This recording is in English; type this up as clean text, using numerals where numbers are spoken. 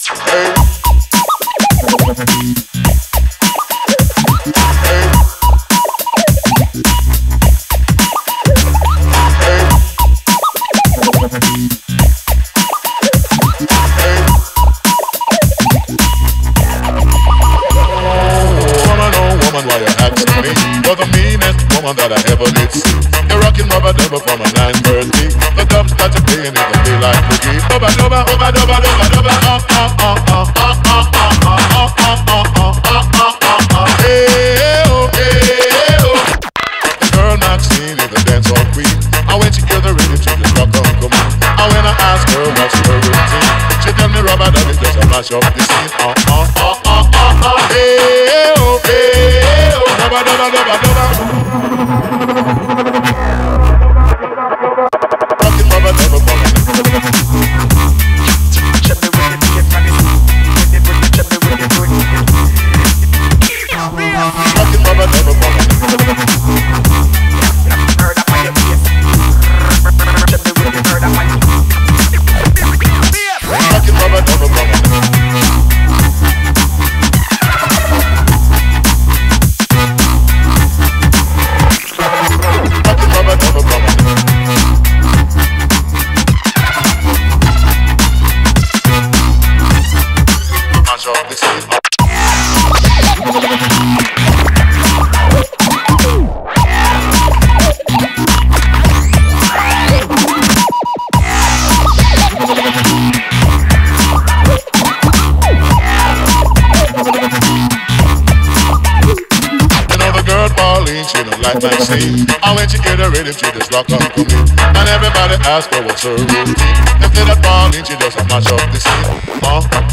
That I ever did see. You're rocking rubber double from a 9:30. The dubs that you're playing in the daylight boogie. Dubba dubba, dubba dubba dubba dubba. Hey oh, hey oh. The girl Maxine is the dancehall queen. And when she hears the rhythm, she just rock on to me. And when I ask her what's her routine, she tell me rubber double just a mash up the scene. Hey oh, hey oh. Dubba dubba dubba dubba. Like Maxine. And when she hear the rhythm, she just rock up to me. And everybody asks her what's her routine. If they that falling, she just a mash up the scene.